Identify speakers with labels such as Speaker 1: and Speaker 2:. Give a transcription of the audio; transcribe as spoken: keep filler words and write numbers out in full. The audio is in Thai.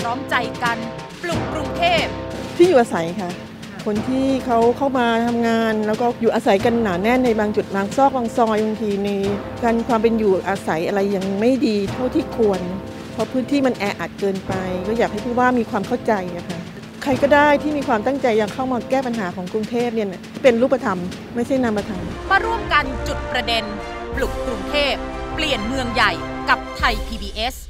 Speaker 1: ร้อมใจกันปลุกกรุงเทพ
Speaker 2: ที่อยู่อาศัยค่ะคนที่เขาเข้ามาทำงานแล้วก็อยู่อาศัยกันหนาแน่นในบางจุดบางซอกบางซอยบางทีในการความเป็นอยู่อาศัยอะไรยังไม่ดีเท่าที่ควรเพราะพื้นที่มันแออัดเกินไปก็อยากให้ผู้ว่ามีความเข้าใจนะคะใครก็ได้ที่มีความตั้งใจอยากเข้ามาแก้ปัญหาของกรุงเทพเนี่ยเป็นรูปธรรมไม่ใช่นามธรรม
Speaker 1: มาร่วมกันจุดประเด็นปลุกกรุงเทพเปลี่ยนเมืองใหญ่กับไทย พี บี เอส